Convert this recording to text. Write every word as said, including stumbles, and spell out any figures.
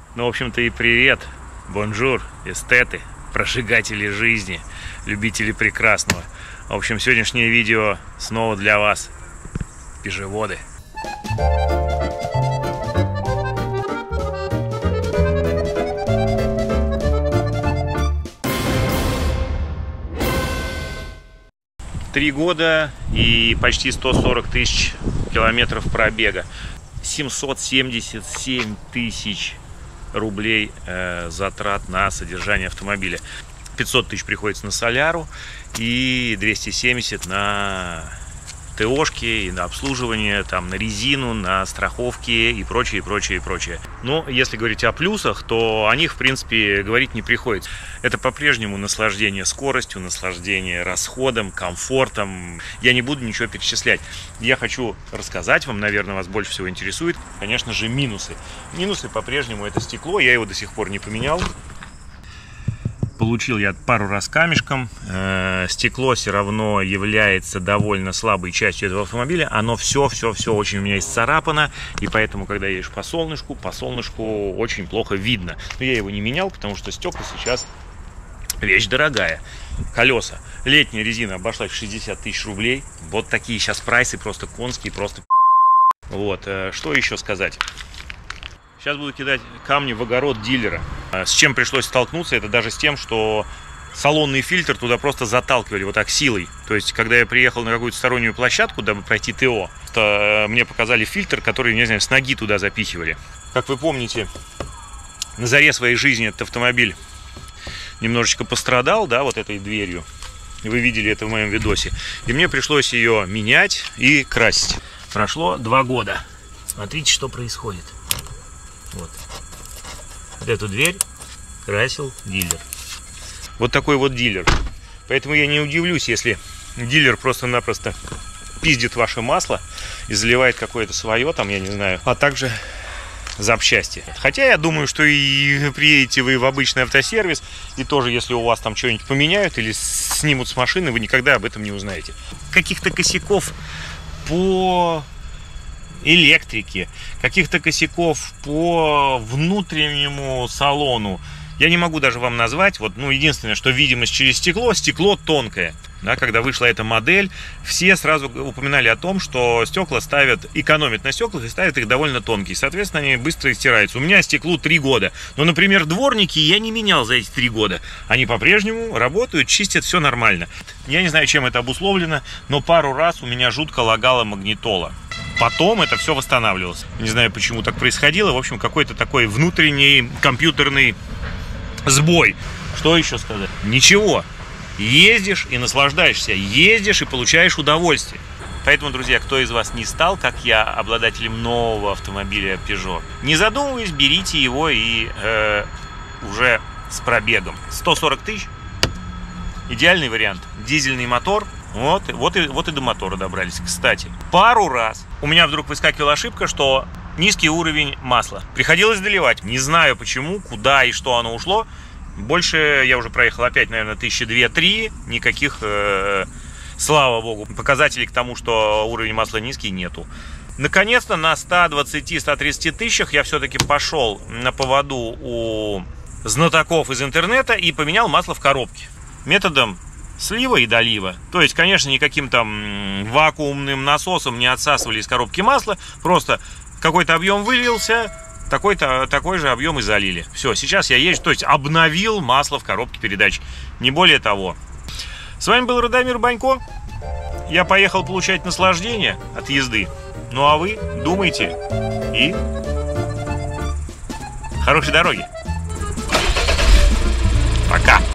Ну, в общем-то, и привет, бонжур, эстеты, прожигатели жизни, любители прекрасного. В общем, сегодняшнее видео снова для вас, пежеводы. Три года и почти сто сорок тысяч километров пробега. семьсот семьдесят семь тысяч рублей э, затрат на содержание автомобиля. пятьсот тысяч приходится на соляру и двести семьдесят на ТОшки, и на обслуживание, там, на резину, на страховки и прочее, и прочее, и прочее. Но если говорить о плюсах, то о них, в принципе, говорить не приходится. Это по-прежнему наслаждение скоростью, наслаждение расходом, комфортом. Я не буду ничего перечислять. Я хочу рассказать вам, наверное, вас больше всего интересует, конечно же, минусы. Минусы по-прежнему это стекло, я его до сих пор не поменял. Получил я пару раз камешком. Э, стекло все равно является довольно слабой частью этого автомобиля. Оно все-все-все очень у меня исцарапано. И поэтому, когда едешь по солнышку, по солнышку очень плохо видно. Но я его не менял, потому что стекла сейчас вещь дорогая. Колеса. Летняя резина обошлась в шестьдесят тысяч рублей. Вот такие сейчас прайсы просто конские, просто. Вот. Э, что еще сказать? Сейчас буду кидать камни в огород дилера. С чем пришлось столкнуться, это даже с тем, что салонный фильтр туда просто заталкивали вот так силой. То есть, когда я приехал на какую-то стороннюю площадку, дабы пройти ТО, то мне показали фильтр, который, не знаю, с ноги туда запихивали. Как вы помните, на заре своей жизни этот автомобиль немножечко пострадал, да, вот этой дверью. Вы видели это в моем видосе. И мне пришлось ее менять и красить. Прошло два года. Смотрите, что происходит. Вот. Вот эту дверь красил дилер. Вот такой вот дилер. Поэтому я не удивлюсь, если дилер просто-напросто пиздит ваше масло и заливает какое-то свое, там, я не знаю, а также запчасти. Хотя я думаю, что и приедете вы в обычный автосервис, и тоже, если у вас там что-нибудь поменяют или снимут с машины, вы никогда об этом не узнаете. Каких-то косяков по электрики, каких-то косяков по внутреннему салону я не могу даже вам назвать. Вот, ну, единственное, что видимость через стекло, стекло тонкое. Да, когда вышла эта модель, все сразу упоминали о том, что стекла ставят, экономят на стеклах и ставят их довольно тонкие. Соответственно, они быстро стираются. У меня стеклу три года. Но, например, дворники я не менял за эти три года. Они по-прежнему работают, чистят, все нормально. Я не знаю, чем это обусловлено, но пару раз у меня жутко лагала магнитола. Потом это все восстанавливалось. Не знаю, почему так происходило. В общем, какой-то такой внутренний компьютерный сбой. Что еще сказать? Ничего. Ездишь и наслаждаешься. Ездишь и получаешь удовольствие. Поэтому, друзья, кто из вас не стал, как я, обладателем нового автомобиля Peugeot, не задумываясь, берите его и э, уже с пробегом. сто сорок тысяч. Идеальный вариант. Дизельный мотор. Вот, вот, и, вот и до мотора добрались. Кстати, пару раз у меня вдруг выскакивала ошибка, что низкий уровень масла. Приходилось доливать. Не знаю почему, куда и что оно ушло. Больше я уже проехал опять, наверное, тысячи две-три. Никаких, э, слава богу, показателей к тому, что уровень масла низкий, нету. Наконец-то на ста двадцати — ста тридцати тысячах я все-таки пошел на поводу у знатоков из интернета и поменял масло в коробке. Методом слива и долива. То есть, конечно, никаким там вакуумным насосом не отсасывали из коробки масло. Просто какой-то объем вылился, такой-то, такой же объем и залили. Все, сейчас я езжу, то есть обновил масло в коробке передач. Не более того. С вами был Радомир Банько. Я поехал получать наслаждение от езды. Ну а вы думайте и хорошей дороги. Пока.